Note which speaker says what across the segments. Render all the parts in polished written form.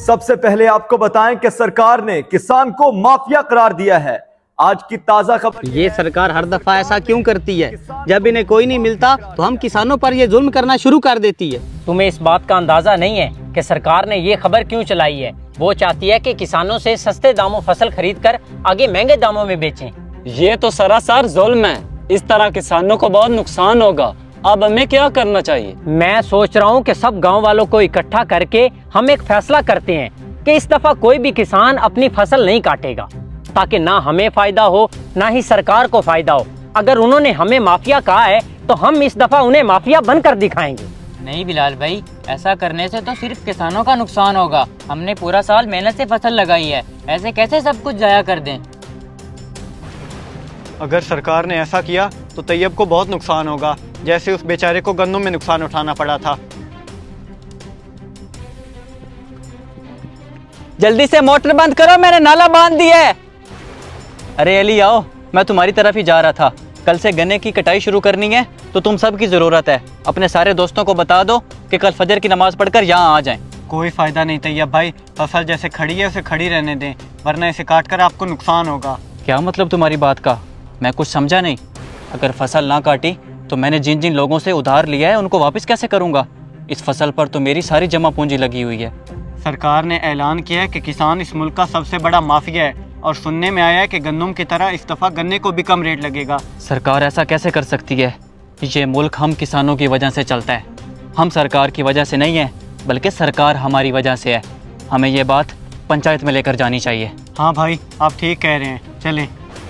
Speaker 1: सबसे पहले आपको बताएं कि सरकार ने किसान को माफिया करार दिया है। आज की ताजा खबर।
Speaker 2: ये सरकार हर दफा ऐसा क्यों करती है? जब इन्हें कोई नहीं मिलता तो हम किसानों पर ये जुल्म करना शुरू कर देती है।
Speaker 3: तुम्हें इस बात का अंदाजा नहीं है कि सरकार ने ये खबर क्यों चलाई है? वो चाहती है कि किसानों से सस्ते दामों फसल खरीद कर आगे महंगे दामों में बेचें।
Speaker 4: ये तो सरासर जुल्म है। इस तरह किसानों को बहुत नुकसान होगा। अब हमें क्या करना चाहिए?
Speaker 3: मैं सोच रहा हूँ कि सब गांव वालों को इकट्ठा करके हम एक फैसला करते हैं कि इस दफा कोई भी किसान अपनी फसल नहीं काटेगा, ताकि ना हमें फायदा हो ना ही सरकार को फायदा हो। अगर उन्होंने हमें माफिया कहा है तो हम इस दफा उन्हें माफिया बनकर दिखाएंगे।
Speaker 5: नहीं बिलाल भाई, ऐसा करने से तो सिर्फ किसानों का नुकसान होगा। हमने पूरा साल मेहनत से फसल लगाई है, ऐसे कैसे सब कुछ जाया कर दें?
Speaker 6: अगर सरकार ने ऐसा किया तो तैयब को बहुत नुकसान होगा, जैसे उस बेचारे को गंदम में नुकसान उठाना पड़ा था।
Speaker 2: जल्दी से मोटर बंद करो, मैंने नाला बांध दिया है। अरे अली आओ, मैं तुम्हारी तरफ ही जा रहा था। कल से गन्ने की कटाई शुरू करनी है तो तुम सब की ज़रूरत है। अपने सारे दोस्तों को बता दो कि कल फजर की नमाज पढ़कर यहाँ आ जाएं।
Speaker 6: कोई फ़ायदा नहीं तैयब भाई, फसल जैसे खड़ी है उसे खड़ी रहने दें, वरना इसे काट कर आपको नुकसान होगा।
Speaker 2: क्या मतलब तुम्हारी बात का? मैं कुछ समझा नहीं। अगर फसल ना काटी तो मैंने जिन जिन लोगों से उधार लिया है उनको वापस कैसे करूँगा? इस फसल पर तो मेरी सारी जमा पूंजी लगी हुई है।
Speaker 6: सरकार ने ऐलान किया है कि किसान इस मुल्क का सबसे बड़ा माफिया है, और सुनने में आया है कि गंदम की तरह इस दफ़ा गन्ने को भी कम रेट लगेगा।
Speaker 2: सरकार ऐसा कैसे कर सकती है? ये मुल्क हम किसानों की वजह से चलता है। हम सरकार की वजह से नहीं है, बल्कि सरकार हमारी वजह से है। हमें ये बात पंचायत में लेकर जानी चाहिए।
Speaker 6: हाँ भाई, आप ठीक कह रहे हैं, चलें।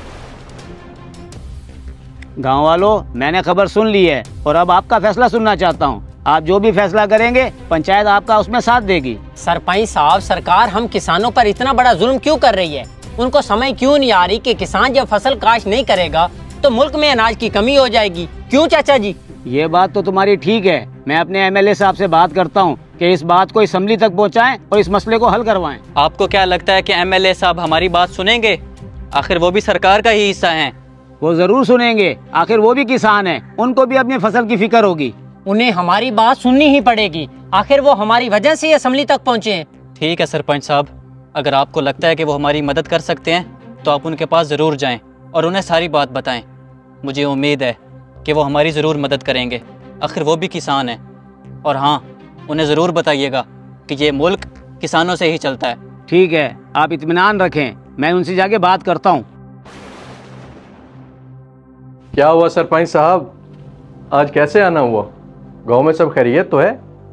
Speaker 7: गांव वालों, मैंने खबर सुन ली है और अब आपका फैसला सुनना चाहता हूं। आप जो भी फैसला करेंगे पंचायत आपका उसमें साथ देगी।
Speaker 3: सरपंच साहब, सरकार हम किसानों पर इतना बड़ा जुल्म क्यों कर रही है? उनको समझ क्यों नहीं आ रही कि किसान जब फसल काश्त नहीं करेगा तो मुल्क में अनाज की कमी हो जाएगी? क्यों चाचा जी?
Speaker 7: ये बात तो तुम्हारी ठीक है। मैं अपने एमएलए साहब से बात करता हूँ कि इस बात को असेंबली तक पहुँचाएं और इस मसले को हल करवाएं।
Speaker 2: आपको क्या लगता है कि एमएलए साहब हमारी बात सुनेंगे? आखिर वो भी सरकार का ही हिस्सा हैं।
Speaker 7: वो जरूर सुनेंगे, आखिर वो भी किसान हैं, उनको भी अपनी फसल की फिक्र होगी।
Speaker 3: उन्हें हमारी बात सुननी ही पड़ेगी, आखिर वो हमारी वजह से असेंबली तक पहुँचे हैं।
Speaker 2: ठीक है सरपंच साहब, अगर आपको लगता है कि वो हमारी मदद कर सकते हैं तो आप उनके पास ज़रूर जाएं और उन्हें सारी बात बताएं। मुझे उम्मीद है कि वो हमारी ज़रूर मदद करेंगे, आखिर वो भी किसान हैं। और हाँ, उन्हें ज़रूर बताइएगा कि ये मुल्क किसानों से ही चलता है।
Speaker 7: ठीक है, आप इत्मीनान रखें, मैं उनसे जाके बात करता हूँ।
Speaker 8: क्या हुआ सरपंच साहब, आज कैसे आना हुआ? गांव में सब खैरियत तो है?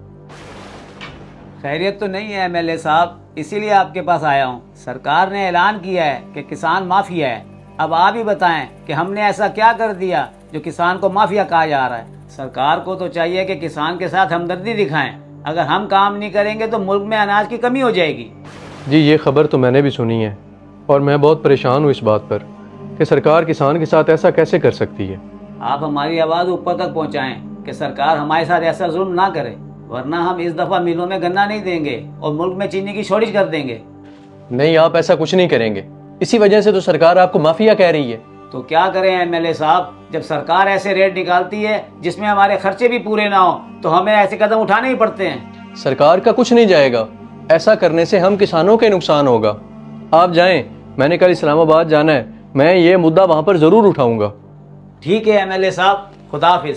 Speaker 7: खैरियत तो नहीं है एमएलए साहब, इसीलिए आपके पास आया हूँ। सरकार ने ऐलान किया है कि किसान माफिया है। अब आप ही बताएं कि हमने ऐसा क्या कर दिया जो किसान को माफिया कहा जा रहा है? सरकार को तो चाहिए कि किसान के साथ हमदर्दी दिखाएं। अगर हम काम नहीं करेंगे तो मुल्क में अनाज की कमी हो जाएगी।
Speaker 8: जी, ये खबर तो मैंने भी सुनी है और मैं बहुत परेशान हूँ इस बात पर कि सरकार किसान के साथ ऐसा कैसे कर सकती है।
Speaker 7: आप हमारी आवाज़ ऊपर तक पहुँचाएं कि सरकार हमारे साथ ऐसा जुल्म ना करे, वरना हम इस दफ़ा मिलों में गन्ना नहीं देंगे और मुल्क में चीनी की शॉर्टेज कर देंगे।
Speaker 8: नहीं, आप ऐसा कुछ नहीं करेंगे। इसी वजह से तो सरकार आपको माफिया कह रही है।
Speaker 7: तो क्या करें एमएलए साहब, जब सरकार ऐसे रेट निकालती है जिसमें हमारे खर्चे भी पूरे ना हो तो हमें ऐसे कदम उठाने ही पड़ते हैं।
Speaker 8: सरकार का कुछ नहीं जाएगा, ऐसा करने से हम किसानों के नुकसान होगा। आप जाएं, मैंने कल इस्लामाबाद जाना है, मैं ये मुद्दा वहाँ पर ज़रूर उठाऊँगा।
Speaker 7: ठीक है एमएलए साहब, खुदा हाफिज़।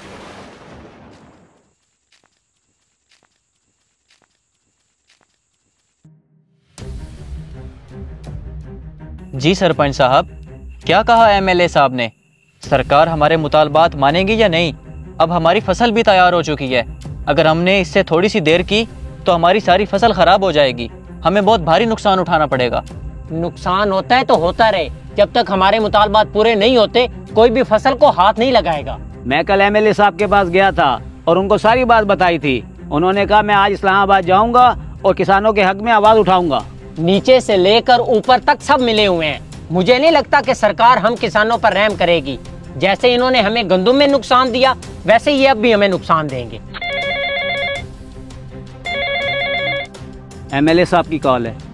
Speaker 2: जी सरपंच साहब, क्या कहा एमएलए साहब ने? सरकार हमारे मुतालबात मानेगी या नहीं? अब हमारी फसल भी तैयार हो चुकी है। अगर हमने इससे थोड़ी सी देर की तो हमारी सारी फसल ख़राब हो जाएगी। हमें बहुत भारी नुकसान उठाना पड़ेगा।
Speaker 3: नुकसान होता है तो होता रहे, जब तक हमारे मुतालबात पूरे नहीं होते कोई भी फसल को हाथ नहीं लगाएगा।
Speaker 7: मैं कल एमएलए साहब के पास गया था और उनको सारी बात बताई थी। उन्होंने कहा मैं आज इस्लामाबाद जाऊंगा और किसानों के हक में आवाज़ उठाऊंगा।
Speaker 3: नीचे से लेकर ऊपर तक सब मिले हुए हैं। मुझे नहीं लगता कि सरकार हम किसानों पर रहम करेगी। जैसे इन्होंने हमें गंदम में नुकसान दिया, वैसे ये अब भी हमें नुकसान देंगे।
Speaker 7: एमएलए साहब की कॉल है।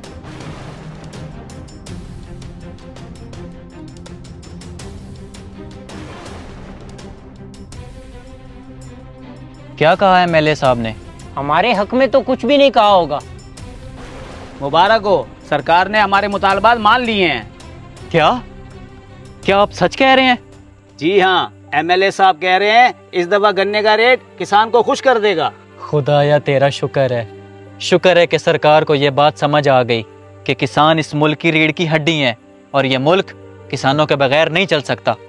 Speaker 2: क्या कहा एमएलए साहब ने?
Speaker 3: हमारे हक में तो कुछ भी नहीं कहा होगा।
Speaker 7: मुबारक हो, सरकार ने हमारे मुतालबात मान लिए हैं।
Speaker 2: क्या क्या आप सच कह रहे हैं?
Speaker 7: जी हाँ, एमएलए साहब कह रहे हैं इस दफा गन्ने का रेट किसान को खुश कर देगा।
Speaker 2: खुदाया तेरा शुक्र है कि सरकार को ये बात समझ आ गई कि किसान इस मुल्क की रीढ़ की हड्डी हैं और ये मुल्क किसानों के बगैर नहीं चल सकता।